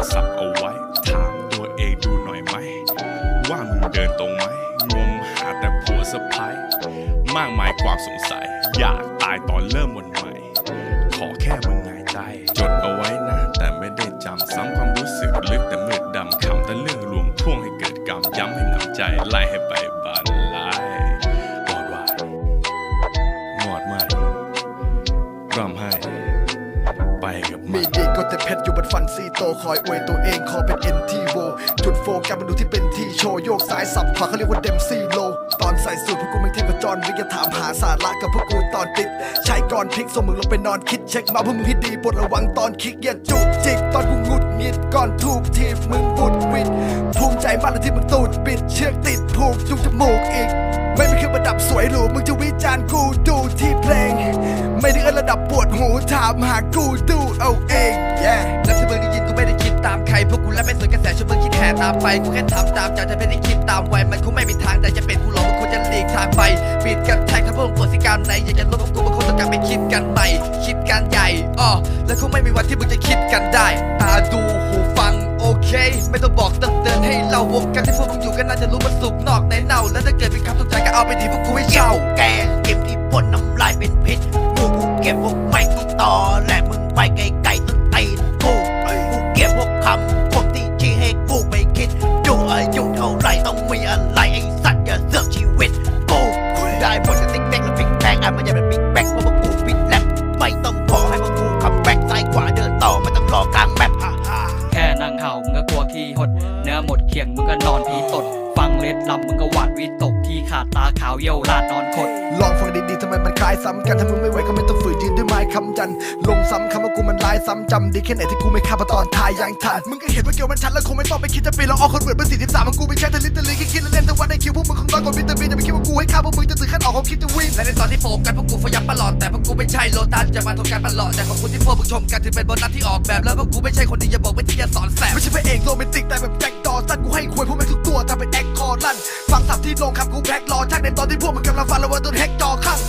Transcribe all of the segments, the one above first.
ศัพท์เอาไว้ถามตัวเองดูหน่อยไหมว่ามึงเดินตรงไหมงมหาแต่ผัวสะพ้ายมากมายความสงสัยอยากตายตอนเริ่มวันใหม่ขอแค่มึงหายใจจดเอาไว้นะแต่ไม่ได้จำซ้ำความรู้สึกลึกแต่มืดดำคำแต่เรื่องรวมพ่วงให้เกิดกรรมย้ำให้หนำใจไล่ให้ไปบานลายบอดวายงอดไม่ร่ำให้ไปกับมันมีดีก็แต่เพชรอยู่บนฟันซีโตคอยอวยตัวเองขอเป็นเอ็นทีโวจุดโฟกัสมาดูที่เป็นทีโชโยกซ้ายสับขวาเขาเรียกว่าเดมซีโลตอนใส่สูตรพวกกูไม่เทพจรวิกจะถามหาสาระกับพวกกูตอนติดใช้ก่อนพลิกส่งมึงลงไปนอนคิดเช็คมาพวกมึงให้ดีบทระวังตอนคิกอย่าจุกจิกตอนกูงุดหงิดก่อนทูบทีบมึงบุดวิดภูมิใจมากเลยที่มึงตูดปิดเชือกติดผูกจุกจมูกอีกไม่เป็นเครื่องประดับสวยหรูมึงจะวิจารณ์กูดูที่เพลงไม่ได้ระดับปวดหูถามหากูดูเอาเองแล้วที่มึงได้ยินกูไม่ได้คิดตามใครพวกกูและไม่สนกระแสชวนมึงคิดแห่ตามไปกูแค่ทำตามใจจะไม่ได้คิดตามไวมันคงไม่มีทางแต่จะเป็นผู้หลงมันควรจะหลีกทางไปปิดกันแทงทั้งพวกปวดสิการไหนอยากจะลดพวกกูมันคงต้องการไปคิดกันใหม่คิดกันใหญ่แล้วคงไม่มีวันที่มึงจะคิดกันได้ตาดูหูฟังโอเคไม่ต้องบอกต้องเตือนให้เราวงกันที่พวกมึงอยู่กันน่าจะรู้มันสุกนอกในเน่าแล้วถ้าเกิดเป็นคำสนใจก็เอาไปดีพวกกูให้เช่าแกเก็บที่พ่นน้ำลายเป็นพิษพวกกูเก็บพวกไม่ที่ต่อและมึงไปไกลๆต้นตีนกูเก็บพวกคำพวกที่ชี้ให้กูไม่คิดดูอายุเท่าไรต้องมีอะไรไอ้สัตว์อย่าเสือกชีวิตกูได้หมดจะติ๊กเด็กและบิ๊กแบงมันอย่าเป็นบิ๊กแบงเพราะพวกกูปิดแลบไม่ต้องขอให้พวกกูคัมแบ็กซ้ายขวาเดินต่อไม่ต้องรอกลางแมปแค่นั่งเห่ามึงก็กลัวขี้หดเนื้อหมดเขียงมึงก็นอนพีตดฟังเล็ดลำมึงก็หวาดวิตกที่ขาดตาขาวเยี่ยวลาดนอนคดลองฟังดีๆทำไมมันคล้ายซ้ำกันถ้ามึงไม่ไหวก็ไม่ต้องฝืนยืนด้วยไม้คำจันลงซ้ำคำว่ากูมันลายซ้ำจำดีแค่ไหนที่กูไม่ฆ่าตอนทายยังทันมึงก็เห็นว่าเกี่ยวมันชัดแล้วคงไม่ต้องไปคิดจะปีนแล้วออกคนเบิดเบอร์43ของกูไม่ใช่ทะลิตะลีแค่คิดเล่นๆแต่วันในคิวพวกมึงคงน้อยกว่าวิตามินจะไม่คิดว่ากูให้ฆ่าพวกมึงจะถึงขั้นออกความคิดจะวิ่งและในตอนที่โฟกัสพวกกูพยายามตลอดแต่พวกกูไม่ใช่โลตัสจะมาทำการตลอดแต่ขอบคุณที่พวกมึงชมกันที่เป็นโบนัสที่ออกแบบแล้วพวกกูไม่ใช่คนดีจะบอกไม่ที่จะสอนแสบไม่ใช่พระเอกโรแมนติกแต่แบบแจ็คดอสันกูให้ควยพวกแม่งทุกตัวทำเป็นแอคคอร์ลั่นฟังสับที่ลงคำกูแพ็ครอชักในตอนที่พวกมึงกำลังฟังแล้วว่าต้นแฮกจอข้าง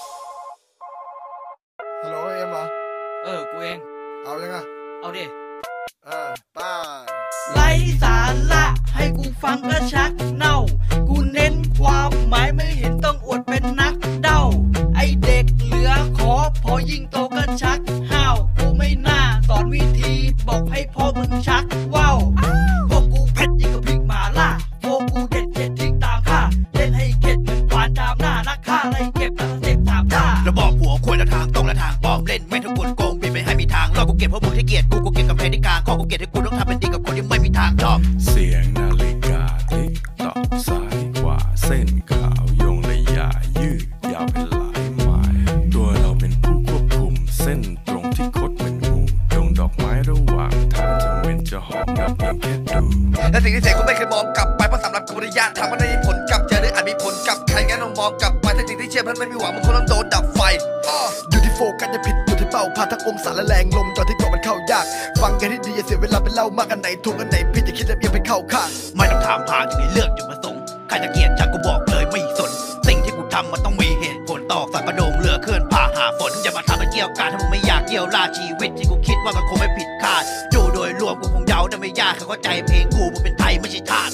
ฮัลโหลเอ็มเหรอกูเองเอายังไงเอาดิป้าไร้สาระให้กูฟังก็ชักเน่ากูเน้นความหมายไม่เห็นต้องอวดเป็นนักเด้าไอเด็กเหลือขอพอยิ่งโตก็ชักห้าวกูไม่น่าสอนวิธีบอกให้พ่อมึงชักว้าวพวกกูเผ็ดยิ่งกับพริกหม่าล่าพวกกูเด็ดทิ้งตามข้าเล่นให้เข็ดเหมือนควานตามหน้านักฆ่าไล่เก็บตั้งเต็มตามท่าระบอกหัวควรละทางตรงละทางปลอมเล่นไม่ทุกคนโกงบินไม่ให้มีทางรอกูเก็บเพราะมึงที่เกียดกูเก็บกับเพลงที่กลางขอกูเก็บให้กูต้องทำเป็นดีกับคนที่ไม่มีทางชอบเสียงนาฬิกาติ๊กตอกซ้ายขวาเส้นขาวโยงระยะยืดยาวเป็นหลายไมล์ตัวเราเป็นผู้ควบคุมเส้นตรงที่คดเหมือนงูดงดอกไม้ระหว่างทางจะเหม็นจะหอมนับเพียงแค่ดูและสิ่งที่เสียกูไม่เคยมองกลับไปเพราะสำหรับกูระยะทางมันไม่มีผลกลับเจอหรืออาจมีผลกับใครงั้นต้องมองกลับไปถ้าสิ่งที่เชื่อมันไม่มีหวังมันคงต้องโดนดับไฟอยู่ที่โฟกัสอย่าผิดอยู่ที่เป้าพาทั้งองศาและแรงลมจอที่เกาะมันเข้ายากฟังกันให้ดีอย่าเสียเวลาไปเล่ามากอันไหนถูกอันไหนผิดอย่าคิดจะเอียงไปเข้าข้างไม่ต้องถามหาถึงในเลือกจุดประสงค์ใครจะเกลียดฉันกูบอกเลยไม่สนสิ่งที่กูทำมันต้องมีเหตุผลตอกสัตว์ประโดงเรือเคลื่อนพาหาฝนอย่ามาทำเป็นเกี่ยวกันถ้ามึงไม่อยากเกี่ยวล่าชีวิตที่กูคิดว่ามันคงไม่ผิดคาดดูโดยรวมกูคงเดาได้ไม่ยากเขาเข้าใจเพลงกูมึงเป็นไทยไม่ใช่ทาส